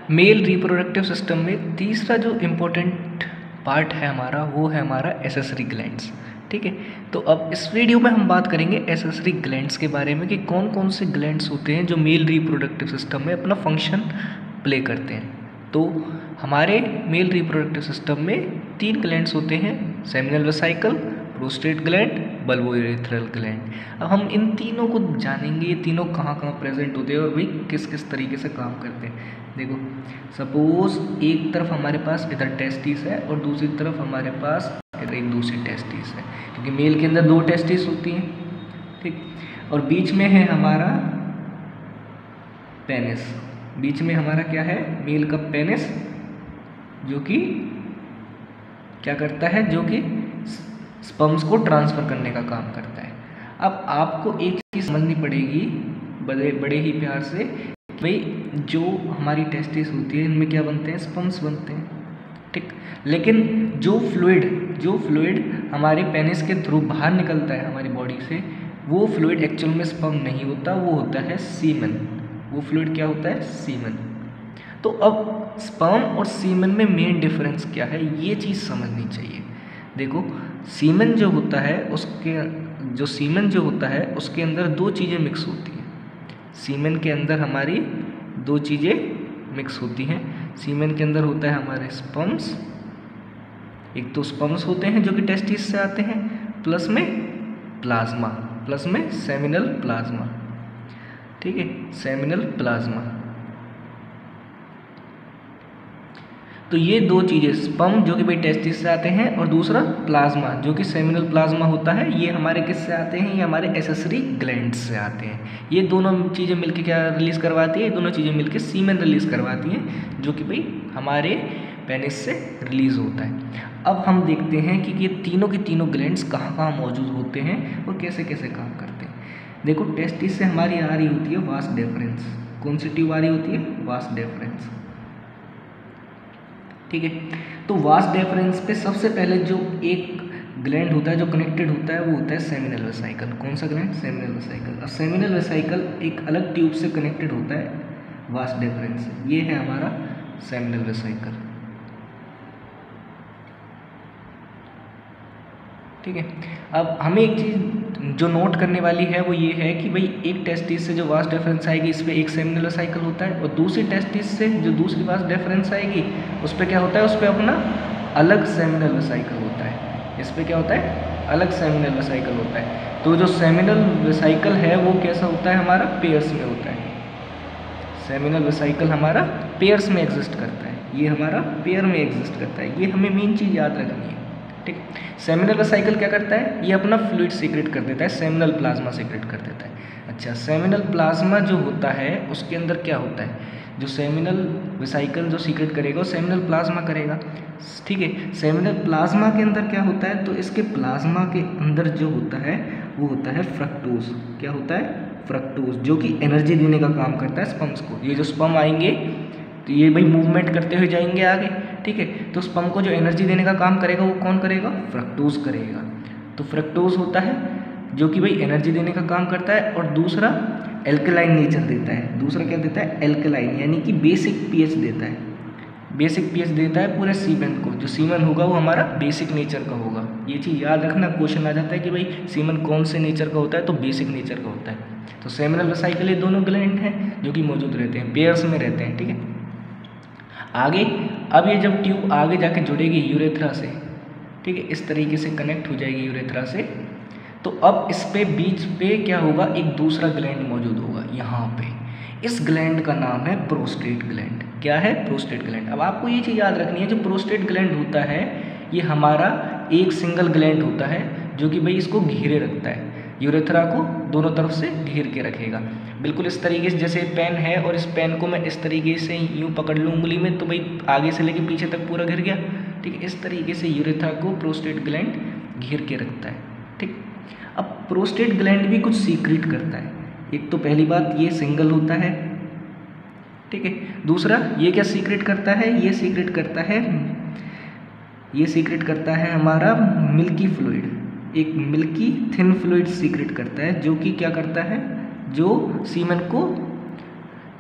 Male reproductive system में तीसरा जो इम्पोर्टेंट पार्ट है हमारा, वो है हमारा एसेसरी ग्लैंड्स। ठीक है, तो अब इस वीडियो में हम बात करेंगे एसेसरी ग्लैंड्स के बारे में कि कौन कौन से ग्लैंड्स होते हैं जो मेल रिप्रोडक्टिव सिस्टम में अपना फंक्शन प्ले करते हैं। तो हमारे मेल रिप्रोडक्टिव सिस्टम में 3 ग्लैंड्स होते हैं, seminal vesicle, prostate gland, bulbourethral gland. अब हम इन तीनों को जानेंगे, ये तीनों कहाँ कहाँ प्रेजेंट होते हैं और भाई किस किस तरीके से काम करते हैं। देखो, सपोज एक तरफ हमारे पास इधर टेस्टिस है और दूसरी तरफ हमारे पास इधर एक दूसरी टेस्टिस है, क्योंकि मेल के अंदर 2 टेस्टिस होती हैं। ठीक, और बीच में है हमारा पेनिस। बीच में हमारा क्या है, मेल का पेनिस, जो कि क्या करता है, जो कि स्पर्म्स को ट्रांसफ़र करने का काम करता है। अब आपको एक चीज़ समझनी पड़ेगी बड़े ही प्यार से, भाई जो हमारी टेस्टिस होती है इनमें क्या बनते हैं, स्पर्म्स बनते हैं। ठीक, लेकिन जो फ्लूइड हमारे पेनिस के थ्रू बाहर निकलता है हमारी बॉडी से, वो फ्लूइड एक्चुअल में स्पर्म नहीं होता, वो होता है सीमन। वो फ्लूइड क्या होता है, सीमन। तो अब स्पर्म और सीमन में मेन डिफरेंस क्या है, ये चीज़ समझनी चाहिए। देखो, सीमन जो होता है उसके अंदर 2 चीज़ें मिक्स होती हैं। सीमन के अंदर हमारी 2 चीज़ें मिक्स होती हैं। सीमन के अंदर होता है हमारे स्पर्म्स, एक तो स्पर्म्स होते हैं जो कि टेस्टिस से आते हैं, प्लस में प्लाज्मा, प्लस में सेमिनल प्लाज्मा। ठीक है, सेमिनल प्लाज्मा। तो ये 2 चीज़ें, स्पर्म जो कि भाई टेस्टिस से आते हैं और दूसरा प्लाज्मा जो कि सेमिनल प्लाज्मा होता है, ये हमारे किस से आते हैं, ये हमारे एसेसरी ग्लैंड्स से आते हैं। ये दोनों चीज़ें मिलकर क्या रिलीज़ करवाती है, ये दोनों चीज़ें मिलकर सीमेन रिलीज़ करवाती हैं, जो कि भाई हमारे पेनिस से रिलीज़ होता है। अब हम देखते हैं कि ये तीनों के तीनों ग्लैंड्स कहाँ कहाँ मौजूद होते हैं और कैसे कैसे काम करते हैं। देखो, टेस्टिस से हमारी आ रही होती है वास डेफरेंस। कौन सी ट्यूब आ रही होती है, वास डेफरेंस। ठीक है, तो वास डेफरेंस पे सबसे पहले जो एक ग्लैंड होता है जो कनेक्टेड होता है, वो होता है सेमिनल वेसिकल। कौन सा ग्लैंड, सेमिनल वेसिकल। अब सेमिनल वेसिकल एक अलग ट्यूब से कनेक्टेड होता है वास डेफरेंस से। ये है हमारा सेमिनल वेसिकल। ठीक है, अब हमें एक चीज़ जो नोट करने वाली है वो ये है कि भाई एक टेस्टिस से जो वास डेफरेंस आएगी, इस पर एक सेमिनल वेसिकल होता है, और दूसरी टेस्टिस से जो दूसरी वास डेफरेंस आएगी उस पर क्या होता है, उस पर अपना अलग सेमिनल वेसिकल होता है। इस पर क्या होता है, अलग सेमिनल वेसिकल होता है। तो जो सेमिनल वेसिकल है वो कैसा होता है, हमारा पेयर्स में होता है। सेमिनल वेसिकल हमारा पेयर्स में एग्जिस्ट करता है, ये हमारा पेयर में एग्जिस्ट करता है। ये हमें मेन चीज़ याद रखनी है। ठीक, सेमिनल वेसिकल क्या करता है, ये अपना फ्लूइड सीक्रेट कर देता है, सेमिनल प्लाज्मा सीक्रेट कर देता है। अच्छा, सेमिनल प्लाज्मा जो होता है उसके अंदर क्या होता है, जो सेमिनल वेसिकल जो सीक्रेट करेगा वो सेमिनल प्लाज्मा करेगा। ठीक है, सेमिनल प्लाज्मा के अंदर क्या होता है, तो इसके प्लाज्मा के अंदर जो होता है वो होता है फ्रक्टोज। क्या होता है, फ्रक्टोज, जो कि एनर्जी देने का काम करता है स्पर्म्स को। ये जो स्पर्म आएंगे तो ये भाई मूवमेंट करते हुए जाएंगे आगे। ठीक है, तो स्पर्म को जो एनर्जी देने का काम करेगा वो कौन करेगा, फ्रक्टोज करेगा। तो फ्रक्टोज होता है जो कि भाई एनर्जी देने का काम करता है, और दूसरा एल्कलाइन नेचर देता है। दूसरा क्या देता है, एल्कलाइन, यानी कि बेसिक पीएच देता है। बेसिक पीएच देता है पूरे सीमेन को। जो सीमेन होगा वो हमारा बेसिक नेचर का होगा। ये चीज़ याद रखना, क्वेश्चन आ जाता है कि भाई सीमेन कौन से नेचर का होता है, तो बेसिक नेचर का होता है। तो सेमिनल वेसिकल ये दोनों ग्लैंड हैं जो कि मौजूद रहते हैं, पेयर्स में रहते हैं। ठीक है, आगे अब ये जब ट्यूब आगे जाके जुड़ेगी यूरेथ्रा से, ठीक है, इस तरीके से कनेक्ट हो जाएगी यूरेथ्रा से, तो अब इस पे बीच पे क्या होगा, एक दूसरा ग्लैंड मौजूद होगा यहाँ पे। इस ग्लैंड का नाम है प्रोस्टेट ग्लैंड। क्या है, प्रोस्टेट ग्लैंड। अब आपको ये चीज़ याद रखनी है, जो प्रोस्टेट ग्लैंड होता है ये हमारा एक सिंगल ग्लैंड होता है जो कि भाई इसको घेरे रखता है, यूरेथ्रा को दोनों तरफ से घेर के रखेगा। बिल्कुल इस तरीके से, जैसे पेन है और इस पेन को मैं इस तरीके से यूँ पकड़ लूँ उंगली में, तो भाई आगे से लेके पीछे तक पूरा घिर गया। ठीक है, इस तरीके से यूरेथ्रा को प्रोस्टेट ग्लैंड घेर के रखता है। ठीक, अब प्रोस्टेट ग्लैंड भी कुछ सीक्रेट करता है। एक तो पहली बात, ये सिंगल होता है। ठीक है, दूसरा ये क्या सीक्रेट करता है, ये सीक्रेट करता है हमारा मिल्की फ्लूइड। एक मिल्की थिन फ्लूइड सीक्रेट करता है, जो कि क्या करता है, जो सीमेन को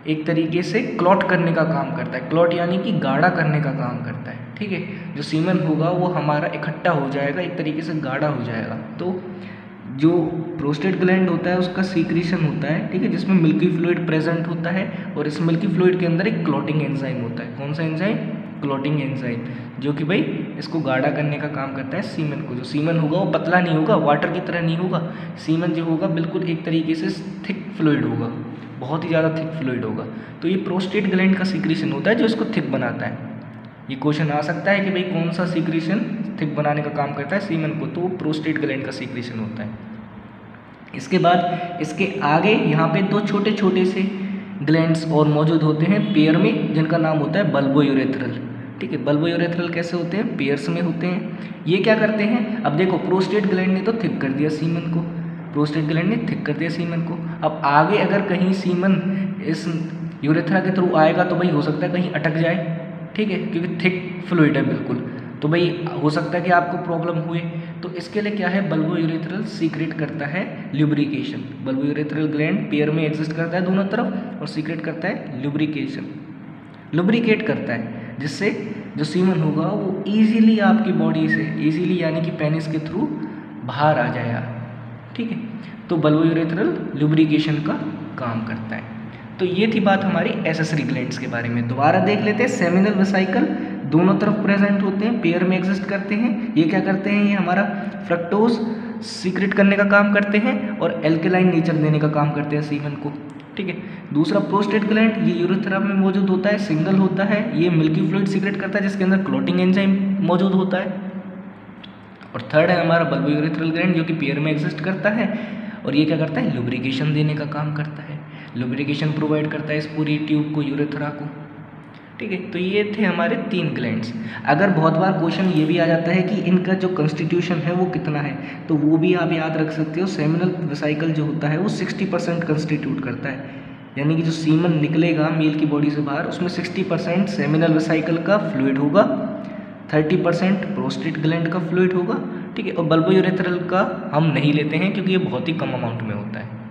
एक तरीके से क्लॉट करने का काम करता है। क्लॉट यानी कि गाढ़ा करने का काम करता है, ठीक है। जो सीमन होगा वो हमारा इकट्ठा हो जाएगा, एक तरीके से गाढ़ा हो जाएगा। तो जो प्रोस्टेट ग्लैंड होता है उसका सीक्रेशन होता है, ठीक है, जिसमें मिल्की फ्लूइड प्रेजेंट होता है और इस मिल्की फ्लूइड के अंदर एक क्लॉटिंग एंजाइम होता है। कौन सा एंजाइम? क्लॉटिंग एंजाइम, जो कि भाई इसको गाढ़ा करने का काम करता है सीमन को। जो सीमन होगा वो पतला नहीं होगा, वाटर की तरह नहीं होगा। सीमन जो होगा बिल्कुल एक तरीके से थिक फ्लूइड होगा, बहुत ही ज़्यादा थिक फ्लूइड होगा। तो ये प्रोस्टेट ग्लैंड का सीक्रेशन होता है जो इसको थिक बनाता है। ये क्वेश्चन आ सकता है कि भाई कौन सा सीक्रेशन थिक बनाने का काम करता है सीमन को, तो वो प्रोस्टेट ग्लैंड का सीक्रेशन होता है। इसके बाद इसके आगे यहाँ पे दो छोटे छोटे से ग्लैंड्स और मौजूद होते हैं पेयर में, जिनका नाम होता है बल्बोयूरेथ्रल, ठीक है। बल्बोयूरेथ्रल कैसे होते हैं? पेयर्स में होते हैं। ये क्या करते हैं? अब देखो प्रोस्टेट ग्लैंड ने तो थिक कर दिया सीमन को, प्रोस्टेट ग्लैंड ने थिक कर दिया सीमन को। अब आगे अगर कहीं सीमन इस यूरेथ्रा के थ्रू आएगा तो भाई हो सकता है कहीं अटक जाए, ठीक है, क्योंकि थिक फ्लूइड है बिल्कुल, तो भाई हो सकता है कि आपको प्रॉब्लम हुए। तो इसके लिए क्या है, बल्बोयूरेथ्रल सीक्रेट करता है ल्यूब्रिकेशन। बल्बोयूरेथ्रल ग्लैंड पेयर में एग्जिस्ट करता है दोनों तरफ और सीक्रेट करता है ल्यूब्रिकेशन, लुब्रिकेट करता है, जिससे जो सीमन होगा वो ईजिली आपकी बॉडी से, ईजिली यानी कि पेनिस के थ्रू बाहर आ जाएगा, ठीक है। तो बल्बोयूरेथ्रल लुब्रिकेशन का काम करता है। तो ये थी बात हमारी एसेसरी ग्लैंड्स के बारे में। दोबारा देख लेते हैं। सेमिनल वेसिकल दोनों तरफ प्रेजेंट होते हैं, पेयर में एग्जिस्ट करते हैं। ये क्या करते हैं? ये हमारा फ्रक्टोज सीक्रेट करने का काम करते हैं और एल्केलाइन नेचर देने का काम करते हैं सीमन को, ठीक है। दूसरा प्रोस्टेट ग्लैंड, ये यूरेथ्रा में मौजूद होता है, सिंगल होता है, ये मिल्की फ्लूइड सीक्रेट करता है जिसके अंदर क्लॉटिंग एंजाइम मौजूद होता है। और थर्ड है हमारा बल्बोयूरेथ्रल ग्लैंड, जो कि पेयर में एग्जिस्ट करता है और ये क्या करता है? लुब्रिकेशन देने का काम करता है, लुब्रिकेशन प्रोवाइड करता है इस पूरी ट्यूब को, यूरेथ्रा को, ठीक है। तो ये थे हमारे 3 ग्लैंड्स। अगर बहुत बार क्वेश्चन ये भी आ जाता है कि इनका जो कंस्टिट्यूशन है वो कितना है, तो वो भी आप याद रख सकते हो। सेमिनल वेसिकल जो होता है वो 60% कंस्टिट्यूट करता है, यानी कि जो सीमन निकलेगा मेल की बॉडी से बाहर उसमें 60% सेमिनल वेसिकल का फ्लूइड होगा, 30% प्रोस्टेट ग्लैंड का फ्लूइड होगा, ठीक है। और बल्बोयूरेथ्रल का हम नहीं लेते हैं क्योंकि ये बहुत ही कम अमाउंट में होता है।